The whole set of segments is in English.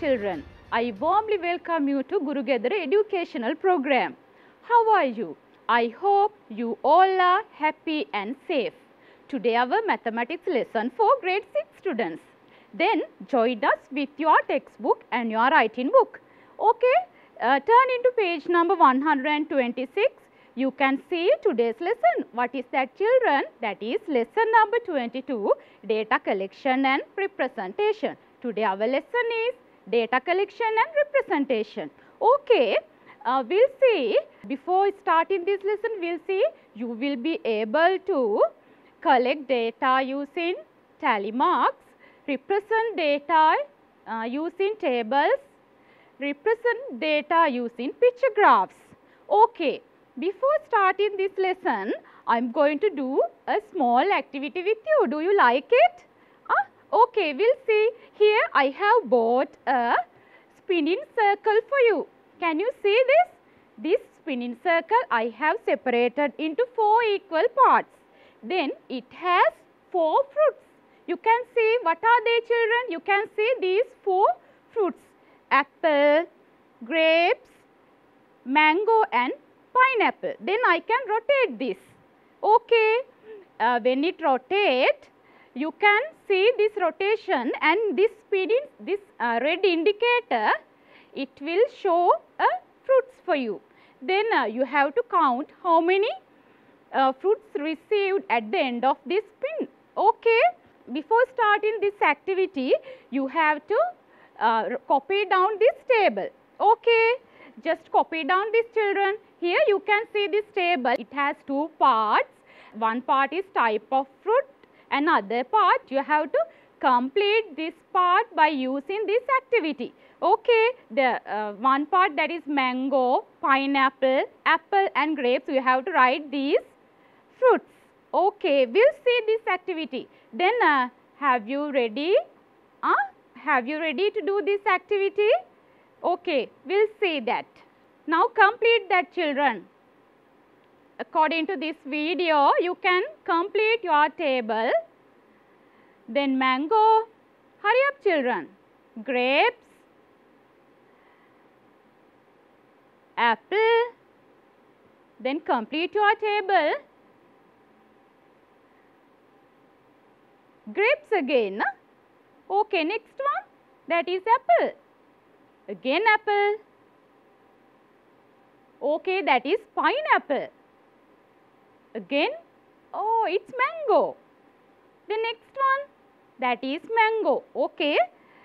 children. I warmly welcome you to Gurugetara educational program. How are you? I hope you all are happy and safe. Today our mathematics lesson for grade 6 students. Then join us with your textbook and your writing book. Okay, turn into page number 126. You can see today's lesson. What is that, children? That is lesson number 22, data collection and representation. Today our lesson is data collection and representation. Okay, we'll see, before starting this lesson, we'll see you will be able to collect data using tally marks, represent data using tables, represent data using picture graphs. Okay, before starting this lesson, I am going to do a small activity with you. Do you like it? Okay, we'll see. Here I have bought a spinning circle for you. Can you see this? This spinning circle I have separated into 4 equal parts. Then it has 4 fruits. You can see, what are they, children? You can see these 4 fruits: apple, grapes, mango and pineapple. Then I can rotate this. Okay, when it rotates, you can see this rotation, and this spinning, this red indicator, it will show fruits for you. Then you have to count how many fruits received at the end of this spin. Okay, before starting this activity, you have to copy down this table. Okay, just copy down this, children. Here you can see this table. It has 2 parts. One part is type of fruit. Another part, you have to complete this part by using this activity. Okay, the one part, that is mango, pineapple, apple and grapes, you have to write these fruits. Okay, we'll see this activity. Then have you ready? Have you ready to do this activity? Okay, we'll see that. Now complete that, children. According to this video, you can complete your table. Then mango, hurry up, children. Grapes, apple, then complete your table. Grapes again. Okay, next one, that is apple. Again apple. Okay, that is pineapple. Again, oh, it's mango. The next one, that is mango. Okay.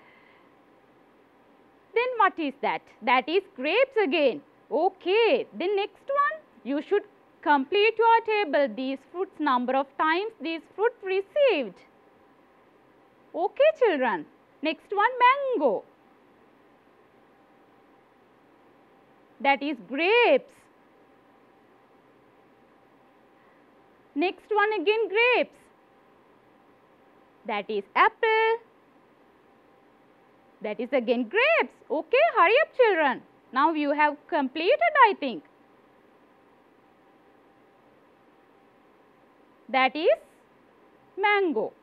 Then what is that? That is grapes again. Okay. The next one, you should complete your table. These fruits, number of times these fruits received. Okay, children. Next one, mango. That is grapes. Next one again, grapes. That is apple. That is again grapes. Okay, hurry up, children. Now you have completed, I think. That is mango.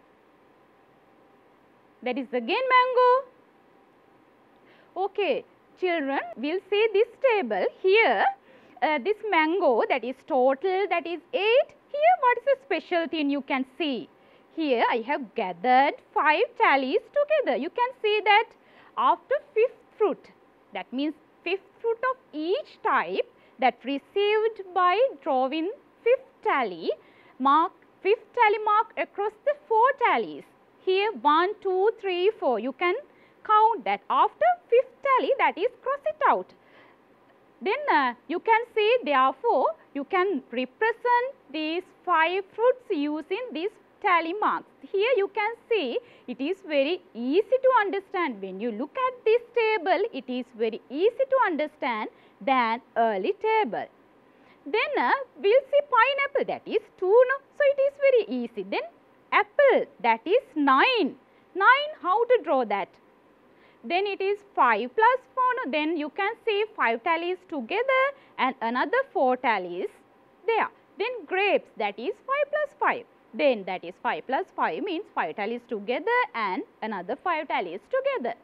That is again mango. Okay, children, we'll see this table. Here, this mango, that is total, that is 8. Here, what is the special thing you can see? Here, I have gathered 5 tallies together. You can see that after 5th fruit, that means 5th fruit of each type that received by drawing 5th tally, mark 5th tally mark across the 4 tallies. Here, 1, 2, 3, 4. You can count that. After 5th tally, that is cross it out. Then you can see, therefore, you can represent these 5 fruits using these tally marks. Here you can see, it is very easy to understand. When you look at this table, it is very easy to understand than early table. Then we'll see pineapple, that is 2, no? So it is very easy. Then apple, that is 9. 9, how to draw that? Then it is 5 plus 4, no? Then you can see 5 tallies together and another 4 tallies there. Then grapes, that is 5 plus 5. Then that is 5 plus 5 means 5 tallies together and another 5 tallies together.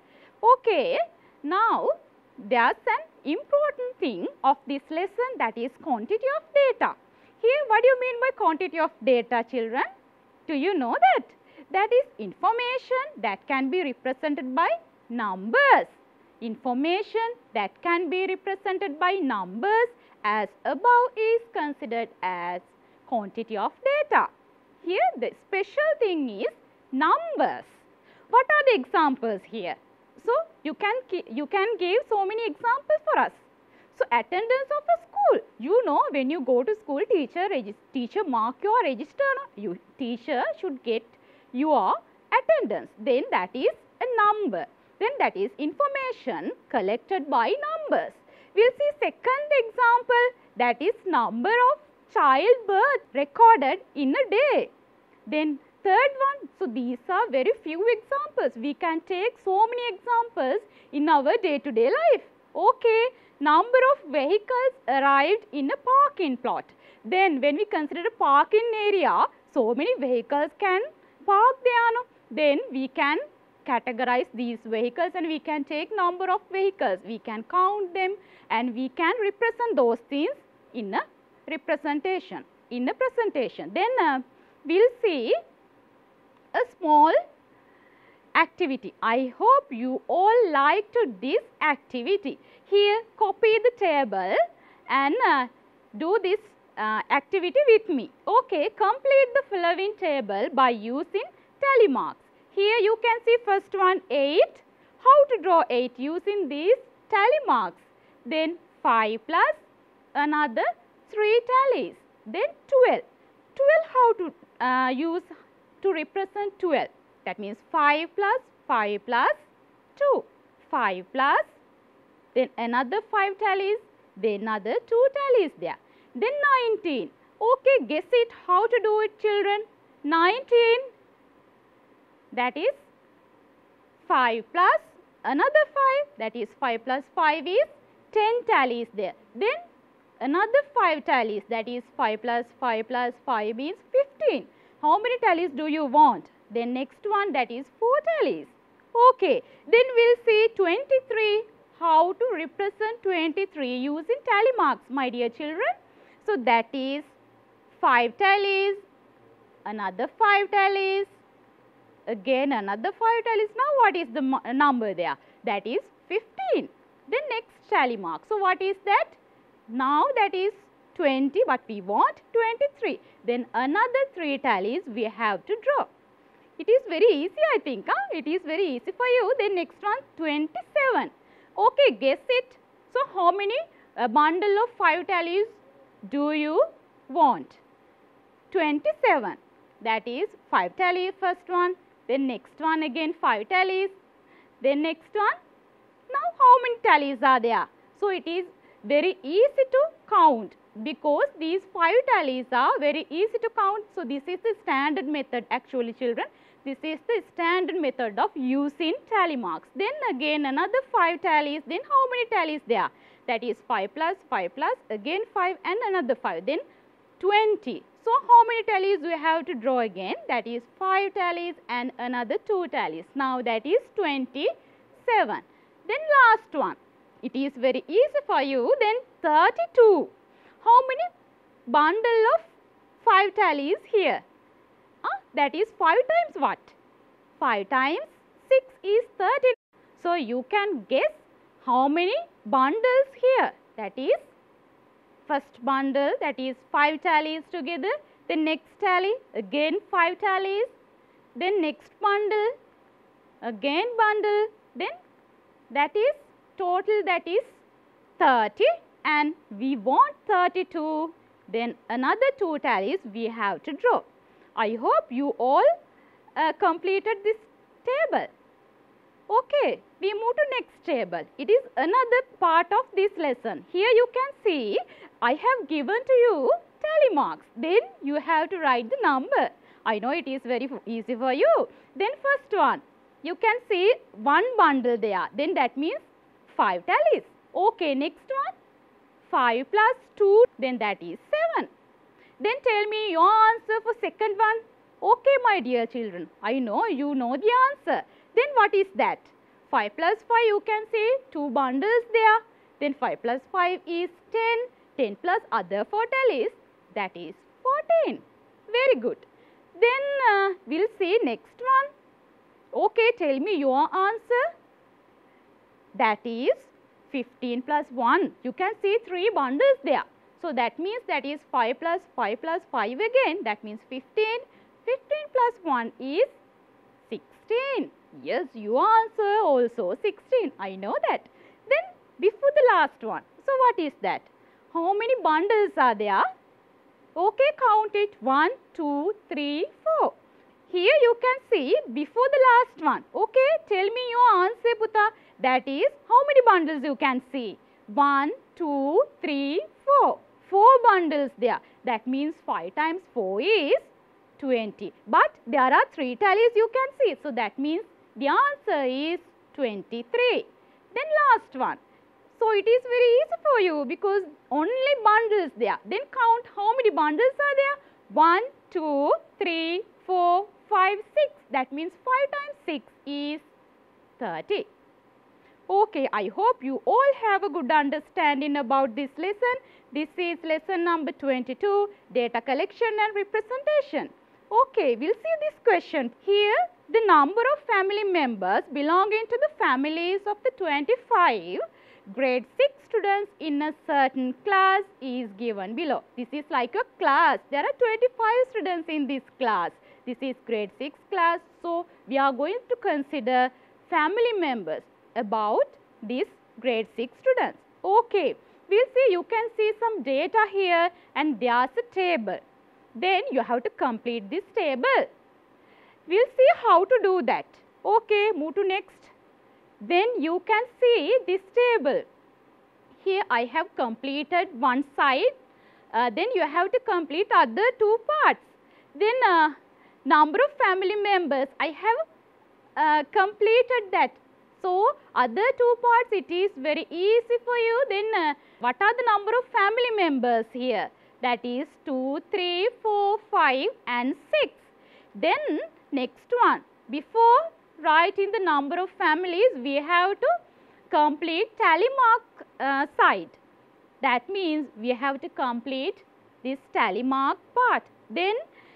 Okay, now there's an important thing of this lesson, that is quantity of data. Here what do you mean by quantity of data, children? Do you know that? That is information that can be represented by numbers. Information that can be represented by numbers as above is considered as quantity of data. Here the special thing is numbers. What are the examples here? So you can give so many examples for us. So attendance of a school. You know, when you go to school, teacher mark your register. No? Teacher should get your attendance. Then that is a number. Then that is information collected by numbers. We will see second example, that is number of childbirth recorded in a day. Then third one, so these are very few examples. We can take so many examples in our day-to-day life. Okay, number of vehicles arrived in a parking plot. Then when we consider a parking area, so many vehicles can park there. No? Then we can categorize these vehicles and we can take number of vehicles. We can count them and we can represent those things in a representation, in a presentation. Then we'll see a small activity. I hope you all liked this activity. Here copy the table and do this activity with me. Okay, complete the following table by using tally marks. Here you can see first one 8. How to draw 8 using these tally marks. Then 5 plus another 3 tallies. Then 12. 12 how to use to represent 12. That means 5 plus 5 plus 2. 5 plus, then another 5 tallies, then another 2 tallies there. Then 19. Okay, guess it how to do it, children. 19, that is 5 plus another 5, that is 5 plus 5 is 10 tallies there. Then another 5 tallies, that is 5 plus 5 plus 5 is 15. How many tallies do you want? Then next one, that is 4 tallies. Okay, then we'll see 23. How to represent 23 using tally marks, my dear children. So that is 5 tallies, another 5 tallies, again another 5 tallies. Now what is the number there? That is 15. Then next tally mark. So what is that? Now that is 20, but we want 23. Then another 3 tallies we have to draw. It is very easy, I think. It is very easy for you. Then next one, 27. Okay, guess it. So how many bundle of 5 tallies do you want? 27. That is 5 tallies first one. Then next one again 5 tallies. Then next one. Now how many tallies are there? So it is very easy to count because these 5 tallies are very easy to count. So this is the standard method actually, children. This is the standard method of using tally marks. Then again another 5 tallies. Then how many tallies there? That is 5 plus, again 5 and another 5. Then 20. So how many tallies we have to draw again? That is 5 tallies and another 2 tallies. Now that is 27. Then last one. It is very easy for you. Then 32. How many bundle of 5 tallies here? That is 5 times what? 5 times 6 is 30. So you can guess how many bundles here. That is first bundle, that is 5 tallies together. Then next tally, again 5 tallies. Then next bundle, again bundle. Then that is total, that is 30, and we want 32. Then another 2 tallies we have to draw. I hope you all completed this table. Okay, we move to next table. It is another part of this lesson. Here you can see I have given to you tally marks. Then you have to write the number. I know it is very easy for you. Then first one, you can see 1 bundle there. Then that means 5 tallies. Okay, next one, 5 plus 2, then that is 7. Then tell me your answer for second one. Okay, my dear children, I know you know the answer. Then what is that? 5 plus 5 you can see 2 bundles there. Then 5 plus 5 is 10. 10 plus other 4 tallies, that is 14. Very good. Then we'll see next one. Okay, tell me your answer. That is 15 plus 1. You can see 3 bundles there. So that means that is 5 plus 5 plus 5 again. That means 15. 15 plus 1 is 16. Yes, your answer also 16. I know that. Then before the last one. So what is that? How many bundles are there? Okay, count it. 1, 2, 3, 4. Here you can see before the last one. Okay, tell me your answer, Puta. That is, how many bundles you can see? 1, 2, 3, 4. 4 bundles there. That means 5 times 4 is 20. But there are 3 tallies you can see. So that means the answer is 23. Then last one. So it is very easy for you because only bundles there. Then count how many bundles are there. 1, 2, 3, 4, 5, 6. That means 5 times 6 is 30. Okay, I hope you all have a good understanding about this lesson. This is lesson number 22, data collection and representation. Okay, we'll see this question. Here, the number of family members belonging to the families of the 25 grade 6 students in a certain class is given below. This is like a class. There are 25 students in this class. This is grade 6 class. So, we are going to consider family members about these grade 6 students. Okay, we'll see, you can see some data here and there's a table. Then you have to complete this table. We'll see how to do that. Okay, move to next. Then you can see this table. Here I have completed one side. Then you have to complete other 2 parts. Then number of family members, I have completed that. So, other 2 parts it is very easy for you. Then what are the number of family members here? That is 2, 3, 4, 5 and 6. Then next one, before writing the number of families, we have to complete tally mark side. That means we have to complete this tally mark part. Then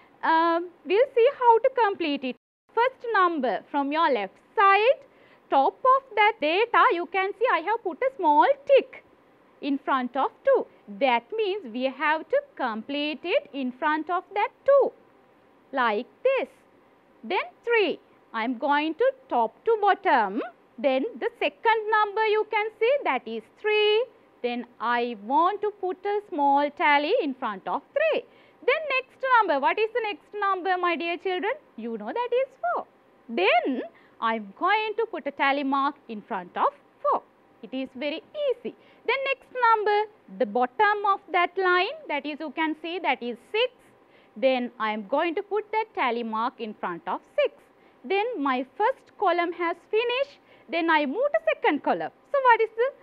we'll see how to complete it. First number from your left side, top of that data you can see I have put a small tick in front of 2. That means we have to complete it in front of that 2 like this. Then 3. I am going to top to bottom. Then the second number you can see, that is 3. Then I want to put a small tally in front of 3. Then next number, what is the next number, my dear children? You know that is 4. Then I am going to put a tally mark in front of 4. It is very easy. Then next number, the bottom of that line, that is you can see that is 6. Then I am going to put that tally mark in front of 6. Then my first column has finished. Then I move to second column. So what is the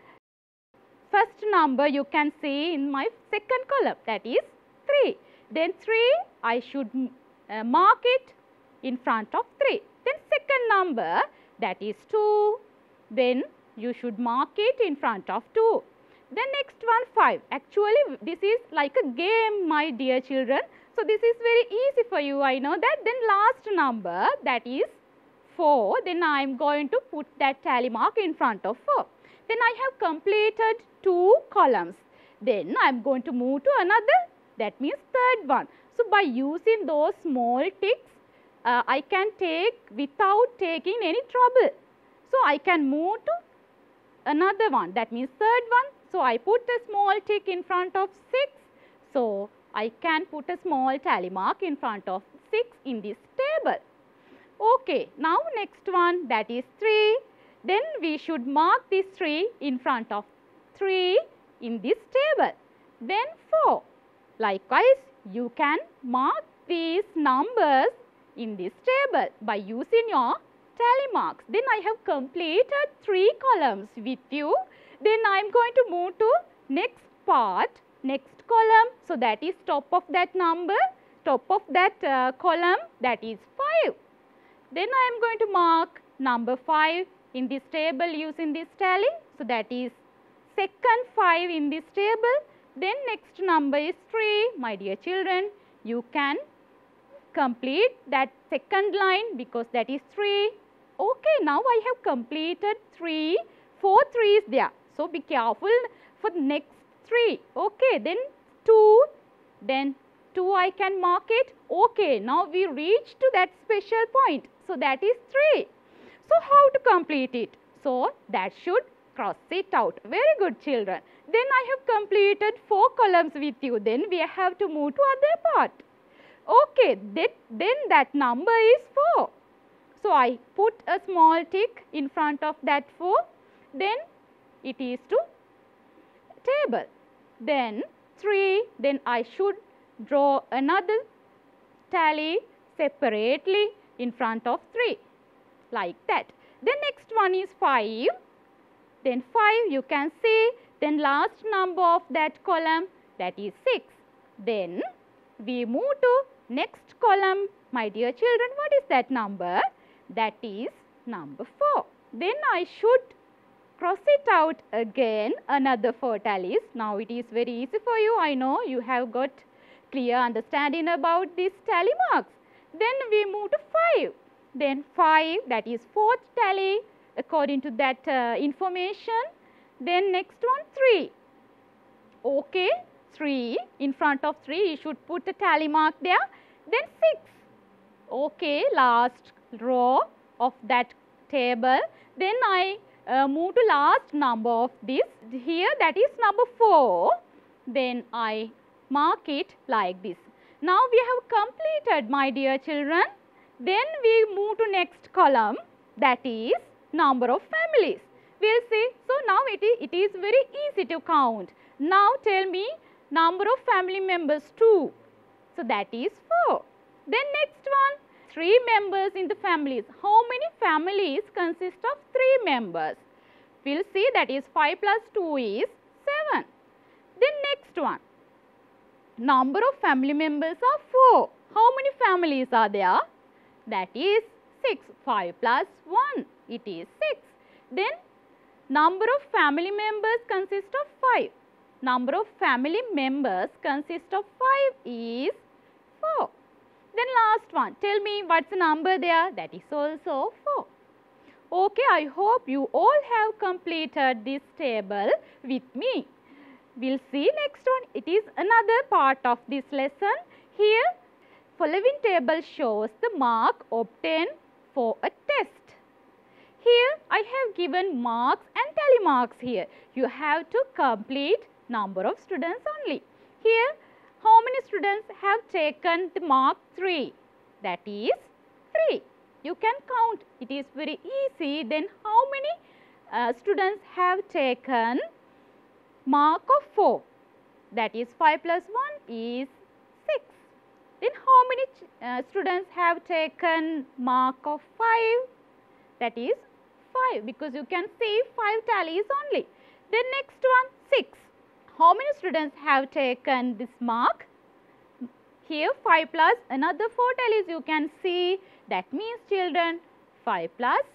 first number you can see in my second column? That is 3. Then 3, I should mark it in front of 3. Then second number, that is 2. Then you should mark it in front of 2. Then next one 5. Actually this is like a game, my dear children. So this is very easy for you, I know that. Then last number, that is 4. Then I am going to put that tally mark in front of 4. Then I have completed 2 columns. Then I am going to move to another, that means third one. So by using those small ticks, I can take without taking any trouble. So I can move to another one, that means third one. So I put a small tick in front of 6. So I can put a small tally mark in front of 6 in this table. Okay, now next one, that is 3. Then we should mark this 3 in front of 3 in this table. Then 4. Likewise, you can mark these numbers in this table by using your tally marks. Then I have completed 3 columns with you. Then I am going to move to next part, next column. So that is top of that number, top of that column, that is 5. Then I am going to mark number 5 in this table using this tally. So, that is second 5 in this table. Then next number is 3. My dear children, you can complete that second line because that is 3. Okay, now I have completed 3. 4 3s there. So, be careful for the next 3. Okay, then 2. Then 2 I can mark it. Okay, now we reach to that special point. So, that is 3. So, how to complete it? So, that should cross it out. Very good children. Then I have completed 4 columns with you. Then we have to move to other part. Okay, then that number is 4. So, I put a small tick in front of that 4. Then it is to table. Then 3. Then I should draw another tally separately in front of 3. Like that. Then next one is 5. Then 5 you can see. Then last number of that column, that is 6. Then we move to next column. My dear children, what is that number? That is number 4. Then I should cross it out again, another 4 tallies. Now it is very easy for you. I know you have got clear understanding about these tally marks. Then we move to 5. Then 5, that is 4th tally according to that information. Then next one 3. Okay, 3, in front of 3 you should put a tally mark there. Then 6. Okay, last row of that table. Then I move to last number of this. Here that is number 4. Then I mark it like this. Now we have completed, my dear children. Then we move to next column, that is number of families. We will see. So, now it is very easy to count. Now tell me number of family members 2. So, that is 4. Then next one, 3 members in the families. How many families consist of 3 members? We will see, that is 5 plus 2 is 7. Then next one, number of family members are 4. How many families are there? That is 6. 5 plus 1, it is 6. Then number of family members consist of 5. Number of family members consist of 5 is 4. Then last one, tell me what's the number there? That is also 4. Okay, I hope you all have completed this table with me. We'll see next one. It is another part of this lesson. Here, following table shows the mark obtained for a test. Here, I have given marks and tally marks here. You have to complete number of students only. Here, how many students have taken the mark 3? That is 3. You can count. It is very easy. Then, how many students have taken mark of 4? That is 5 plus 1 is 6. Then how many students have taken mark of 5? That is 5, because you can see 5 tallies only. Then next one 6. How many students have taken this mark? Here 5 plus another 4 tallies you can see. That means children 5 plus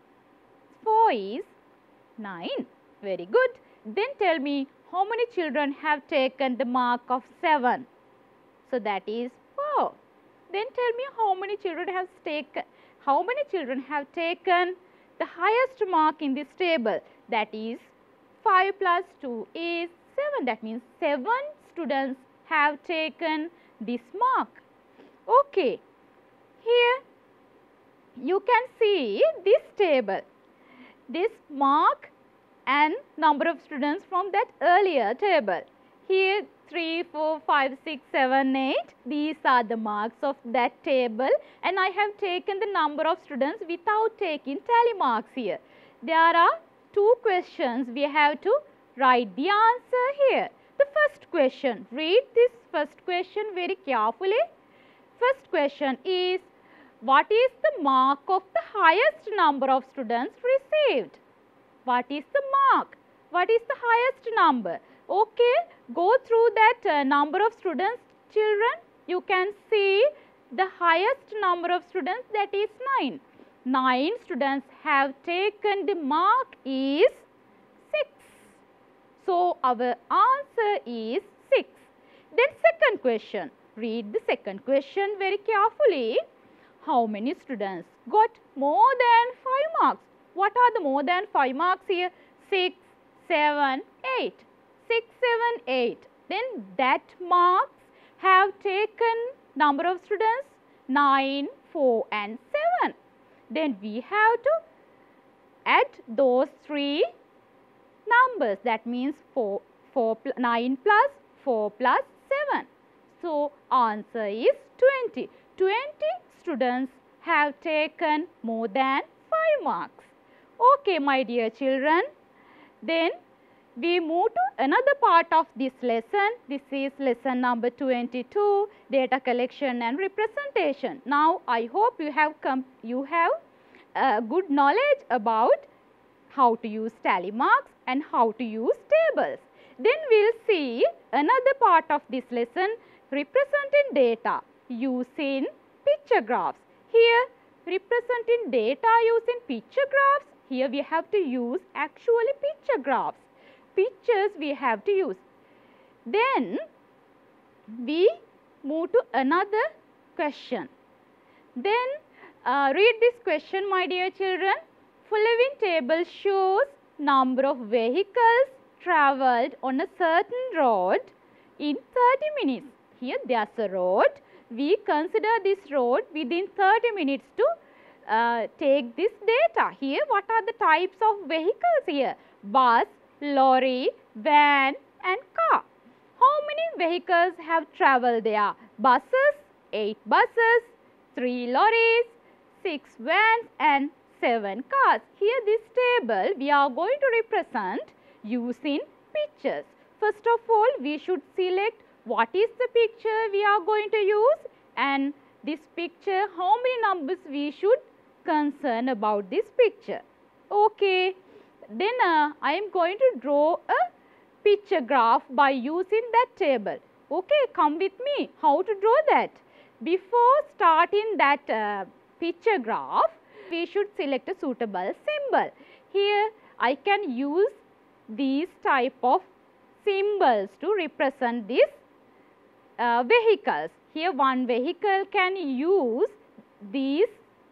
4 is 9. Very good. Then tell me how many children have taken the mark of 7? So that is 4. Then tell me how many children have taken the highest mark in this table. That is 5 plus 2 is 7. That means 7 students have taken this mark. Okay. Here you can see this table, this mark and number of students from that earlier table. Here 3, 4, 5, 6, 7, 8. These are the marks of that table, and I have taken the number of students without taking tally marks here. There are 2 questions. We have to write the answer here. The first question, read this first question very carefully. First question is, what is the mark of the highest number of students received? What is the mark? What is the highest number? Okay, go through that number of students, children. You can see the highest number of students, that is 9. 9 students have taken, the mark is 6. So, our answer is 6. Then second question, read the second question very carefully. How many students got more than 5 marks? What are the more than 5 marks here? 6, 7, 8. 6, 7, 8. Then that marks have taken number of students 9, 4 and 7. Then we have to add those three numbers. That means 9 plus 4 plus 7. So, answer is 20. 20 students have taken more than 5 marks. Okay, my dear children. Then we move to another part of this lesson. This is lesson number 22, data collection and representation. Now, I hope you have good knowledge about how to use tally marks and how to use tables. Then we will see another part of this lesson, representing data using picture graphs. Here, representing data using picture graphs. Here we have to use actually picture graphs. Pictures we have to use. Then we move to another question. Then read this question, my dear children. Following table shows number of vehicles travelled on a certain road in 30 minutes. Here there is a road. We consider this road within 30 minutes to take this data. Here what are the types of vehicles here? Bus, lorry, van and car. How many vehicles have travelled there? Buses, 8 buses, 3 lorries, 6 vans and 7 cars. Here this table we are going to represent using pictures. First of all, we should select what is the picture we are going to use, and this picture, how many numbers we should concern about this picture. Okay. Then I am going to draw a picture graph by using that table. Okay, come with me. How to draw that? Before starting that picture graph, we should select a suitable symbol. Here I can use these type of symbols to represent these vehicles. Here one vehicle can use these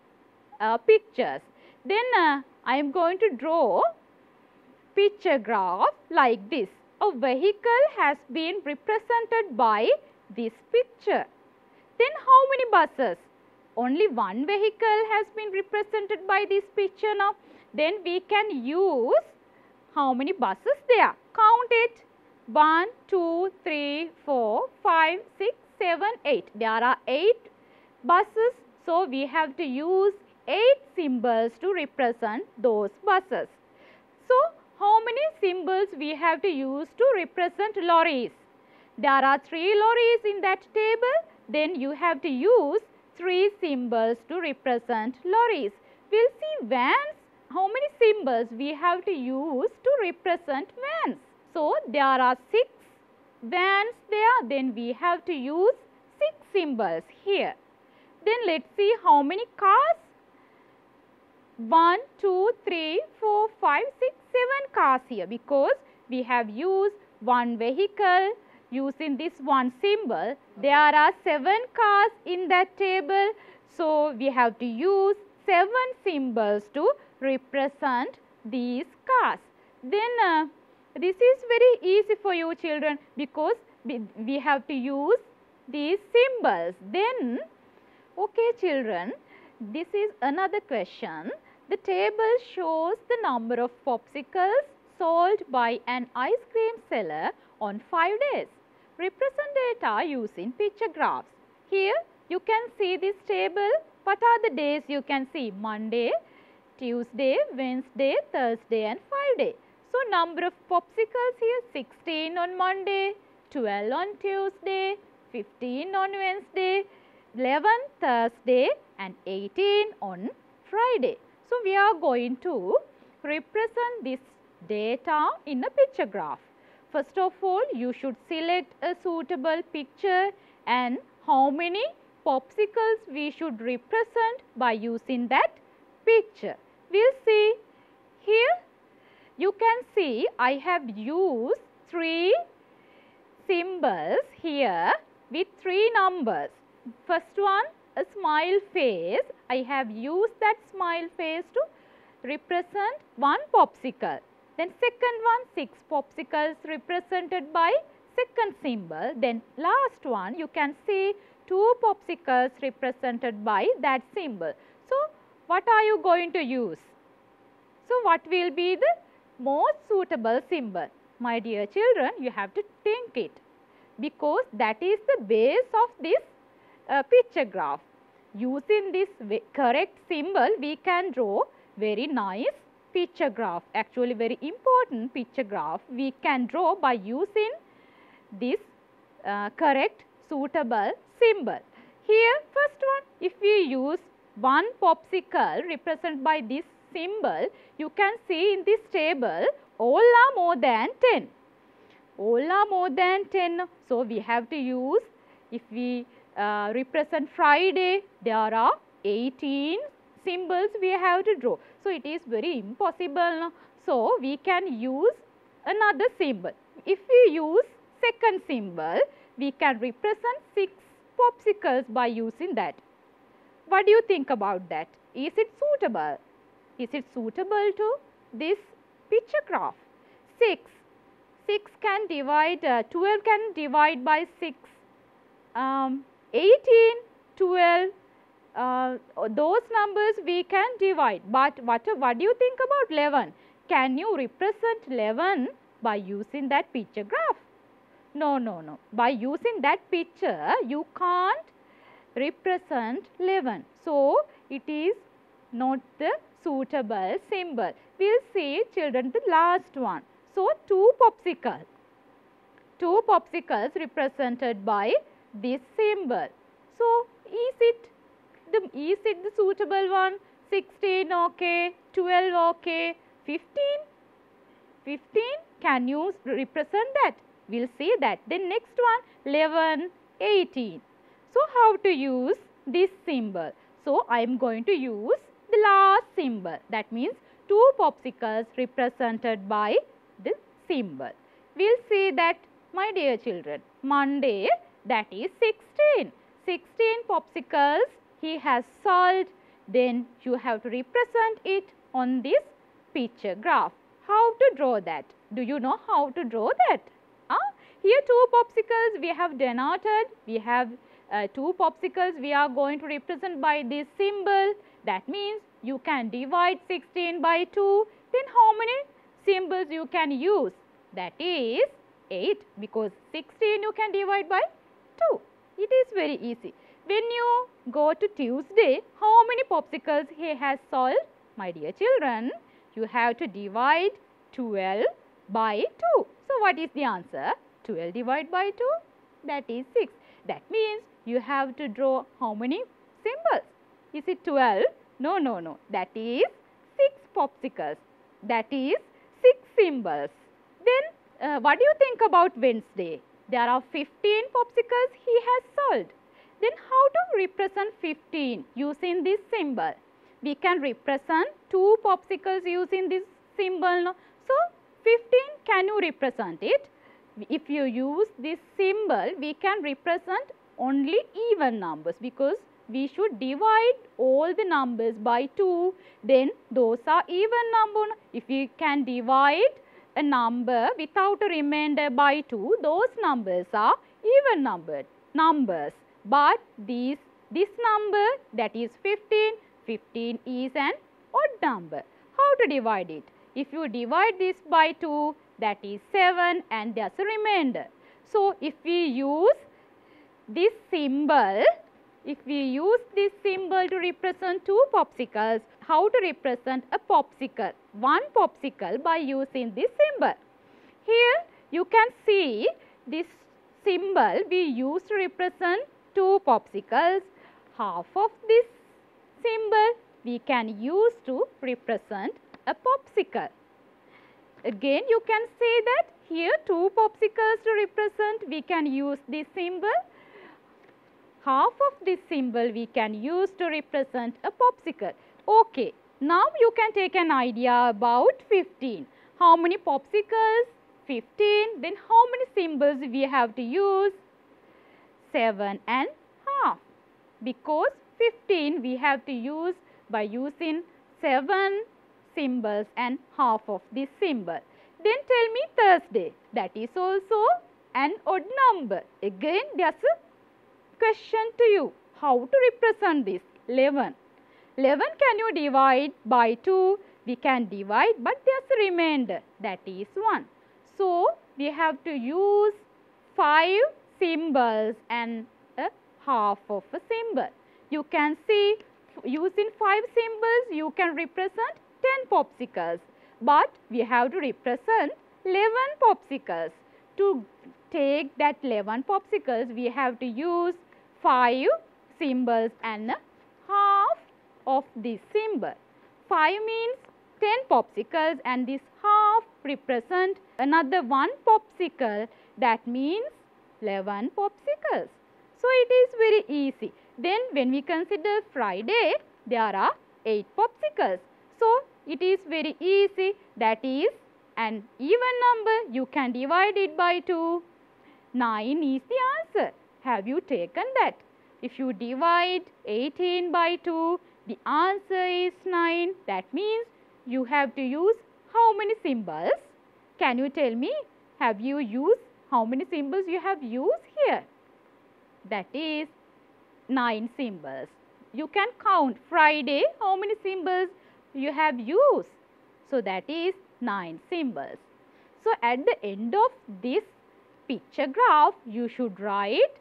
pictures. Then I am going to draw picture graph like this. A vehicle has been represented by this picture. Then how many buses? Only one vehicle has been represented by this picture now. Then we can use how many buses there? Count it. 1, 2, 3, 4, 5, 6, 7, 8. There are 8 buses. So, we have to use 8 symbols to represent those buses. So, how many symbols we have to use to represent lorries? There are 3 lorries in that table. Then you have to use 3 symbols to represent lorries. We will see vans. How many symbols we have to use to represent vans? So, there are 6 vans there. Then we have to use 6 symbols here. Then let us see how many cars. 1, 2, 3, 4, 5, 6, 7 cars here, because we have used one vehicle using this one symbol. There are 7 cars in that table. So, we have to use 7 symbols to represent these cars. Then this is very easy for you children, because we have to use these symbols. Then, okay children, this is another question. The table shows the number of popsicles sold by an ice cream seller on 5 days. Represent data using picture graphs. Here you can see this table. What are the days you can see? Monday, Tuesday, Wednesday, Thursday and Friday. So, number of popsicles here 16 on Monday, 12 on Tuesday, 15 on Wednesday, 11 Thursday and 18 on Friday. So, we are going to represent this data in a picture graph. First of all, you should select a suitable picture and how many popsicles we should represent by using that picture. We'll see here. You can see I have used 3 symbols here with 3 numbers. First one, a smile face. I have used that smile face to represent 1 popsicle. Then second one, 6 popsicles represented by second symbol. Then last one, you can see 2 popsicles represented by that symbol. So, what are you going to use? So, what will be the most suitable symbol? My dear children, you have to think it, because that is the base of this picture graph. Using this correct symbol, we can draw very nice picture graph. Actually, very important picture graph we can draw by using this correct suitable symbol. Here, first one, if we use 1 popsicle represented by this symbol, you can see in this table all are more than 10. All are more than 10. So, we have to use, if we represent Friday, there are 18 symbols we have to draw. So, it is very impossible. So, we can use another symbol. If we use second symbol, we can represent 6 popsicles by using that. What do you think about that? Is it suitable? Is it suitable to this picture graph? 6 can divide, 12 can divide by 6, 18, 12, those numbers we can divide. But what do you think about 11? Can you represent 11 by using that picture graph? No. By using that picture, you can't represent 11. So, it is not the suitable symbol. We will see, children, the last one. So, 2 popsicles. 2 popsicles represented by this symbol. So, is it the suitable one? 16 okay, 12 okay, 15? 15, can you represent that? We will see that. Then next one, 11, 18. So, how to use this symbol? So, I am going to use the last symbol. That means 2 popsicles represented by this symbol. We will see that, my dear children. Monday, that is 16. 16 popsicles he has solved. Then you have to represent it on this picture graph. How to draw that? Do you know how to draw that? Here 2 popsicles we have denoted. We have 2 popsicles we are going to represent by this symbol. That means you can divide 16 by 2. Then how many symbols you can use? That is 8, because 16 you can divide by 2. It is very easy. When you go to Tuesday, how many popsicles he has solved? My dear children, you have to divide 12 by 2. So, what is the answer? 12 divided by 2, that is 6. That means you have to draw how many symbols? Is it 12? No. That is 6 popsicles. That is 6 symbols. Then, what do you think about Wednesday? There are 15 popsicles he has solved. Then, how to represent 15 using this symbol? We can represent 2 popsicles using this symbol. No? So, 15, can you represent it? If you use this symbol, we can represent only even numbers, because we should divide all the numbers by 2. Then, those are even numbers. If we can divide a number without a remainder by 2, those numbers are even numbers. But this number, that is 15, 15 is an odd number. How to divide it? If you divide this by 2, that is 7, and there is a remainder. So, if we use this symbol, to represent 2 popsicles, how to represent a popsicle? 1 popsicle by using this symbol. Here you can see this symbol we use to represent 2 popsicles. Half of this symbol we can use to represent a popsicle. Again, you can say that here 2 popsicles to represent, we can use this symbol. Half of this symbol we can use to represent a popsicle. Okay, Now you can take an idea about 15. How many popsicles? 15. Then how many symbols we have to use? 7 and half. Because 15 we have to use by using 7 symbols and half of this symbol. Then tell me Thursday. That is also an odd number. Again there's a question to you. How to represent this? 11. 11 can you divide by 2? We can divide, but there's a remainder. That is 1. So we have to use 5 symbols and a half of a symbol. You can see using 5 symbols you can represent 10 popsicles. But we have to represent 11 popsicles. To take that 11 popsicles we have to use 5 symbols and a half of this symbol. 5 means 10 popsicles and this half represent another 1 popsicle, that means 11 popsicles. So it is very easy. Then when we consider Friday, there are 8 popsicles. So it is very easy, that is an even number, you can divide it by 2. 9 is the answer. Have you taken that? If you divide 18 by 2, the answer is 9. That means you have to use how many symbols? Can you tell me? Have you used how many symbols you have used here? That is 9 symbols. You can count Friday how many symbols you have used. So that is 9 symbols. So at the end of this picture graph you should write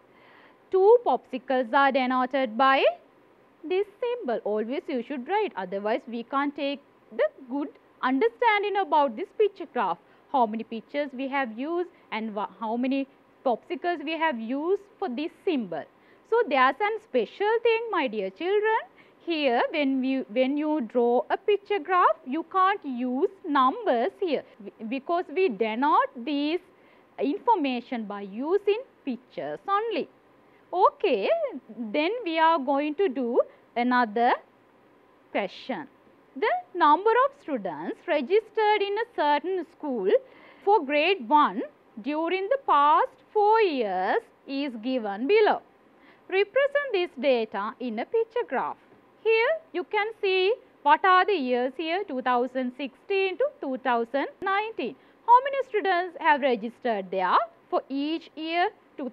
2 popsicles are denoted by this symbol. Always you should write, otherwise we can't take the good understanding about this picture graph. How many pictures we have used and how many popsicles we have used for this symbol. So there's a special thing, my dear children. Here when you draw a picture graph, you can't use numbers here because we denote these information by using pictures only. Okay, then we are going to do another question. The number of students registered in a certain school for grade 1 during the past 4 years is given below. Represent this data in a picture graph. Here you can see what are the years here, 2016 to 2019. How many students have registered there? For each year,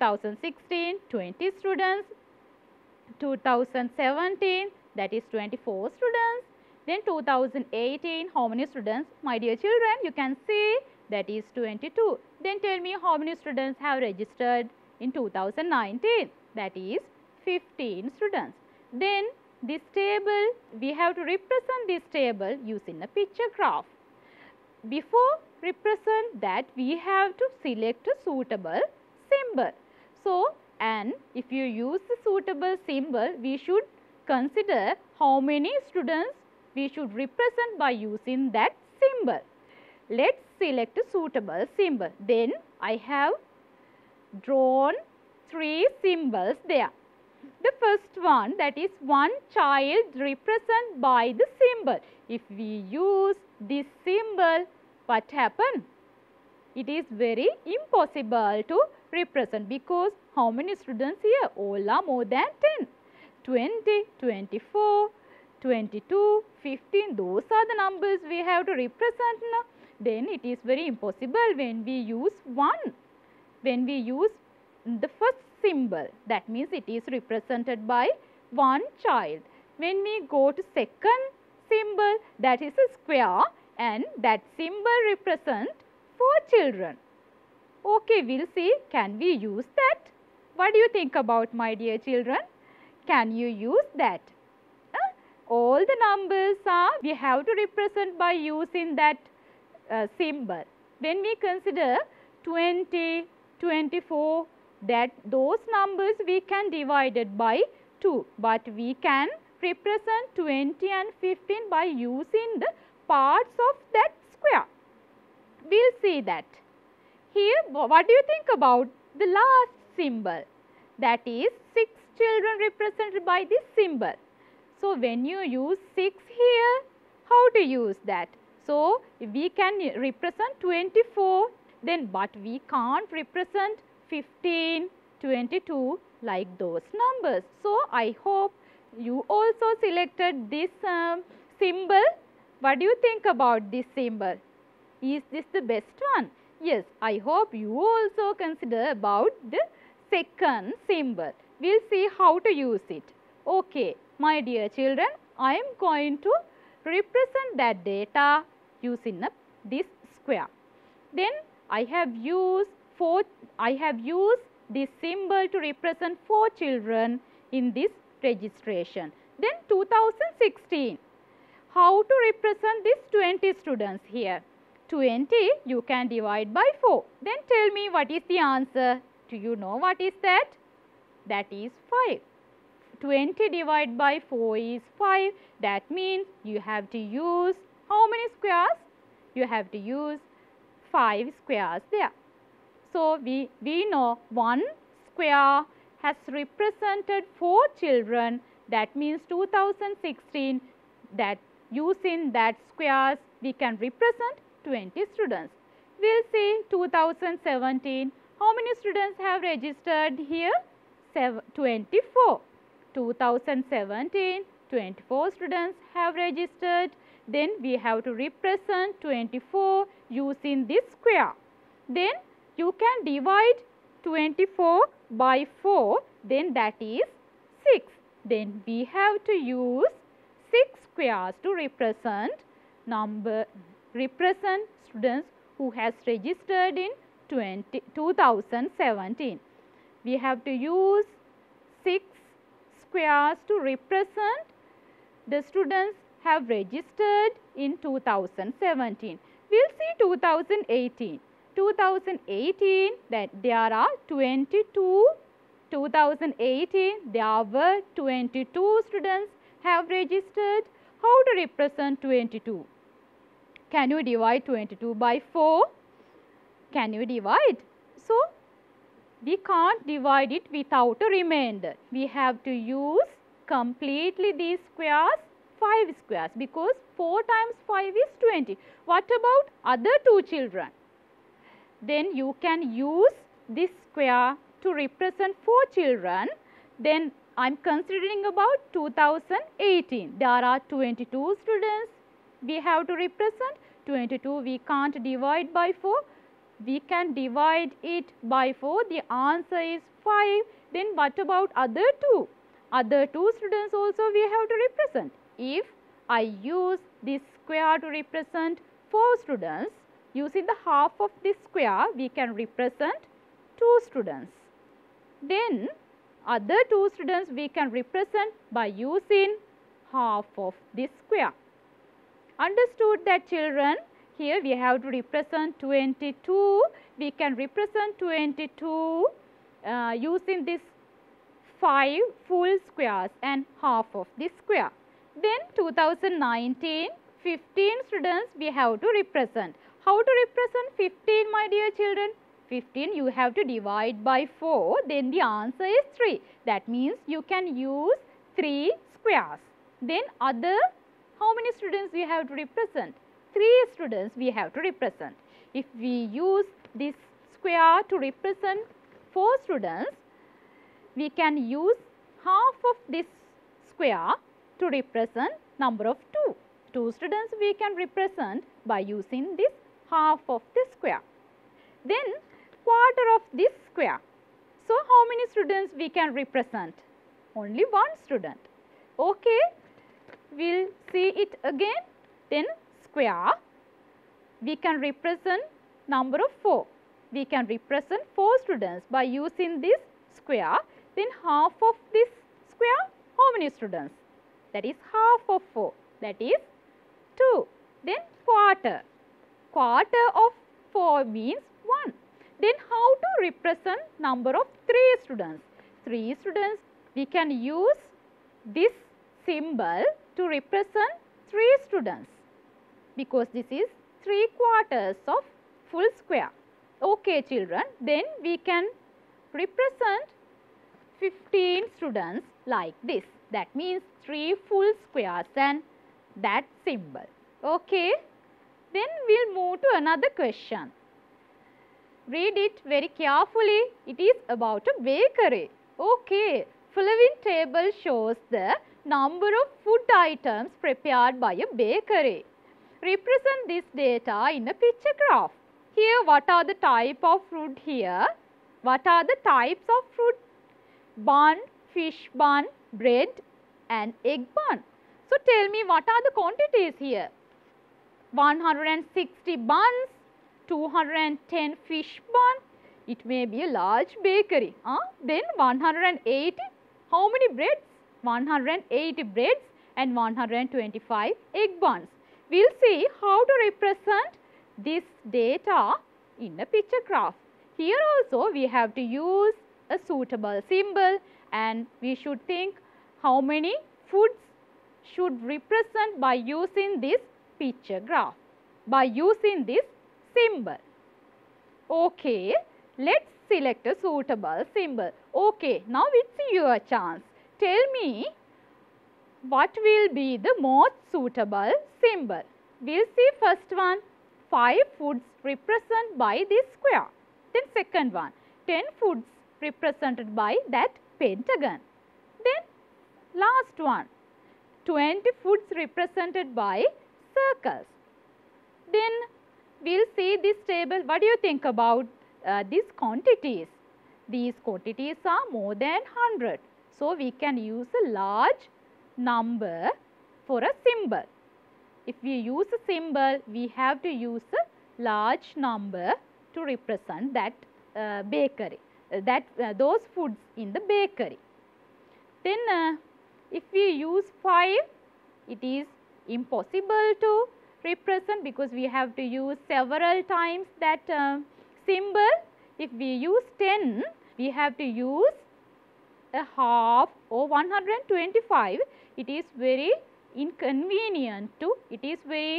2016, 20 students, 2017, that is 24 students. Then 2018, how many students? My dear children, you can see that is 22. Then tell me how many students have registered in 2019? That is 15 students. Then this table, we have to represent this table using a picture graph. Before represent that, we have to select a suitable symbol. So, and if you use the suitable symbol, we should consider how many students we should represent by using that symbol. Let's select a suitable symbol. Then I have drawn 3 symbols there. The first one, that is one child represented by the symbol. If we use this symbol, what happens? It is very impossible to represent because how many students here? All are more than 10. 20, 24, 22, 15, those are the numbers we have to represent now. Then it is very impossible when we use 1. When we use the first symbol, that means it is represented by one child. When we go to second symbol, that is a square and that symbol represents 4 children. Okay, we'll see, can we use that? What do you think about, my dear children? Can you use that? All the numbers are, we have to represent by using that symbol. When we consider 20, 24, that those numbers we can divide it by 2, but we can represent 20 and 15 by using the parts of that square. We'll see that. Here, what do you think about the last symbol? That is 6 children represented by this symbol. So when you use 6 here, How to use that? So, we can represent 24, then but we can't represent 15, 22 like those numbers. So, I hope you also selected this symbol. What do you think about this symbol? Is this the best one? Yes, I hope you also consider about the second symbol. We'll see how to use it. Okay, my dear children, I am going to represent that data using this square. Then I have used this symbol to represent 4 children in this registration. Then 2016. How to represent these 20 students here? 20 you can divide by 4. Then tell me what is the answer. Do you know what is that? That is 5. 20 divided by 4 is 5. That means you have to use how many squares? You have to use 5 squares there. So, we know 1 square has represented 4 children. That means 2016, that using that squares we can represent 20 students. We will see 2017. How many students have registered here? 24. 2017, 24 students have registered. Then we have to represent 24 using this square. Then you can divide 24 by 4. Then that is 6. Then we have to use 6 squares to represent students who has registered in 2017. We have to use 6 squares to represent the students have registered in 2017. We will see 2018. 2018 that there are 22. 2018 there were 22 students have registered. How to represent 22? Can you divide 22 by 4? Can you divide? So, we can't divide it without a remainder. We have to use completely these squares, 5 squares, because 4 times 5 is 20. What about other 2 children? Then you can use this square to represent 4 children. Then I am considering about 2018. There are 22 students we have to represent. 22 we can't divide by 4. We can divide it by 4. The answer is 5. Then what about other 2? Other 2 students also we have to represent. If I use this square to represent 4 students, using the half of this square we can represent 2 students. Then other 2 students we can represent by using half of this square. Understood that, children? Here we have to represent 22. We can represent 22 using this 5 full squares and half of this square. Then 2019, 15 students we have to represent. How to represent 15, my dear children? 15 you have to divide by 4, then the answer is 3. That means you can use 3 squares. Then other, how many students we have to represent? 3 students we have to represent. If we use this square to represent 4 students, we can use half of this square to represent number of 2. 2 students we can represent by using this half of this square. Then quarter of this square. So, how many students we can represent? Only 1 student. Okay, we will see it again. Then square, we can represent number of 4. We can represent 4 students by using this square. Then half of this square, how many students? That is half of 4. That is 2. Then quarter. Quarter of 4 means 1. Then how to represent number of 3 students? 3 students, we can use this symbol to represent 3 students, because this is 3 quarters of full square. Okay, children, then we can represent 15 students like this. That means 3 full squares and that symbol. Okay, then we'll move to another question. Read it very carefully. It is about a bakery. Okay, following table shows the number of food items prepared by a bakery. Represent this data in a picture graph. Here, what are the type of fruit here? What are the types of fruit? Bun, fish bun, bread and egg bun. So, tell me what are the quantities here? 160 buns, 210 fish bun. It may be a large bakery. Then 180. How many breads? 180 breads and 125 egg buns. We will see how to represent this data in a picture graph. Here also we have to use a suitable symbol, and we should think how many foods should represent by using this picture graph, by using this symbol. Okay, let's select a suitable symbol. Okay, now it's your chance. Tell me what will be the most suitable symbol. We'll see first one, 5 foods represented by this square. Then second one, 10 foods represented by that pentagon. Then last one, 20 foods represented by circles. Then we'll see this table. What do you think about these quantities? These quantities are more than 100. So, we can use a large number for a symbol. If we use a symbol, we have to use a large number to represent that bakery, those foods in the bakery. Then if we use 5, it is impossible to represent because we have to use several times that symbol. If we use 10, we have to use a half or 125. It is very inconvenient to, it is very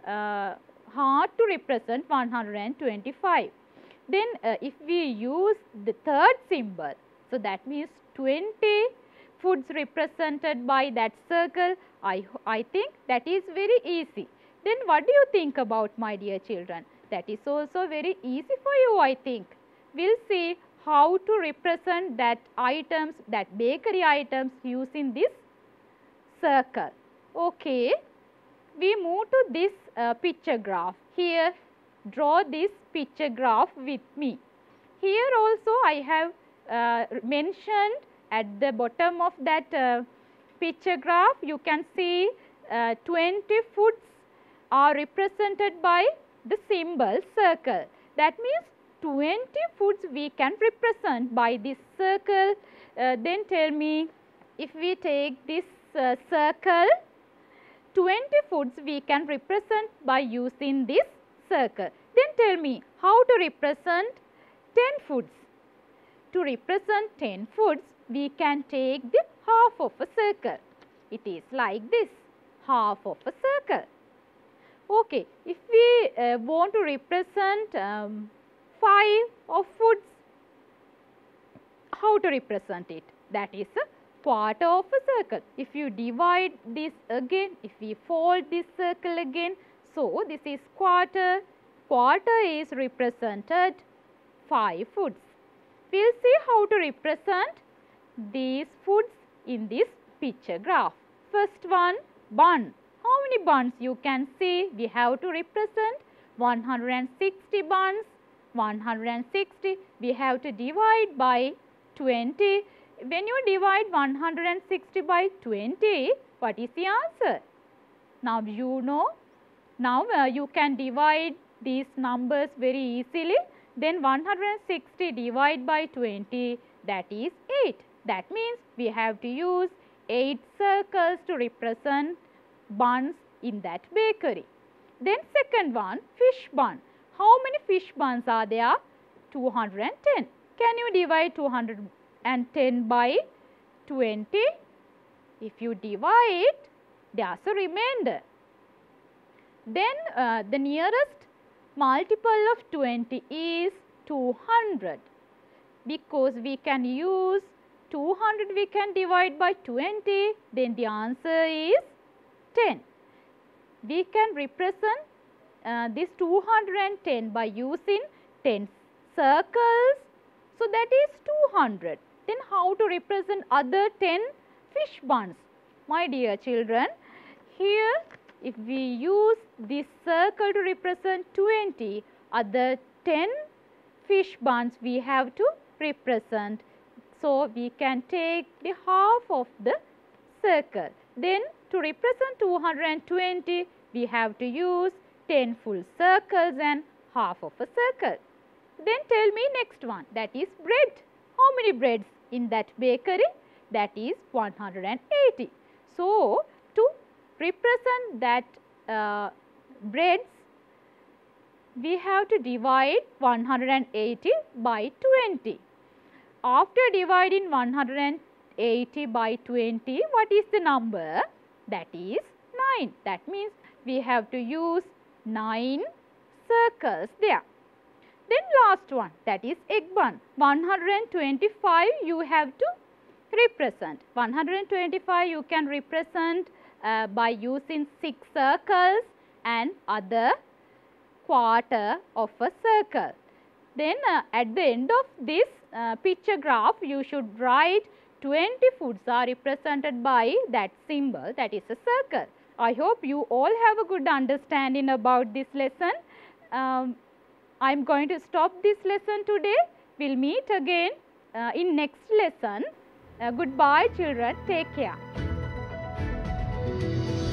hard to represent 125. Then if we use the third symbol, so that means 20 foods represented by that circle, I think that is very easy. Then what do you think about, my dear children? That is also very easy for you, I think. We'll see how to represent that items, that bakery items using this circle. Okay, we move to this picture graph. Here, draw this picture graph with me. Here also I have mentioned at the bottom of that picture graph, you can see 20 foods are represented by the symbol circle. That means 20 foods we can represent by this circle. Then tell me, if we take this circle, 20 foods we can represent by using this circle. Then tell me how to represent 10 foods. To represent 10 foods, we can take the half of a circle. It is like this, half of a circle. Okay, if we want to represent 5 of foods, how to represent it? That is a quarter of a circle. If you divide this again, if we fold this circle again, so this is quarter. Quarter is represented 5 foods. We will see how to represent these foods in this picture graph. First one, bun. How many buns you can see? We have to represent 160 buns. 160, we have to divide by 20. When you divide 160 by 20, what is the answer? Now you know. Now you can divide these numbers very easily. Then 160 divided by 20, that is 8. That means we have to use 8 circles to represent buns in that bakery. Then second one, fish bun. How many fish buns are there? 210. Can you divide 210 by 20? If you divide, there's a remainder. Then the nearest multiple of 20 is 200. Because we can use 200, we can divide by 20, then the answer is 10. we can represent this 210 by using 10 circles. So, that is 200. Then how to represent other 10 fish buns? My dear children, here if we use this circle to represent 20, other 10 fish buns we have to represent. So, we can take the half of the circle. Then to represent 220, we have to use 10 full circles and half of a circle. Then tell me next one, that is bread. How many breads in that bakery? That is 180. So, to represent that breads, we have to divide 180 by 20. After dividing 180 by 20, what is the number? That is 9. That means we have to use 9 circles there. Then last one, that is egg bun. 125 you have to represent. 125 you can represent by using 6 circles and other quarter of a circle. Then at the end of this picture graph, you should write 20 foods are represented by that symbol, that is a circle. I hope you all have a good understanding about this lesson. I am going to stop this lesson today. We will meet again in next lesson. Goodbye children, take care.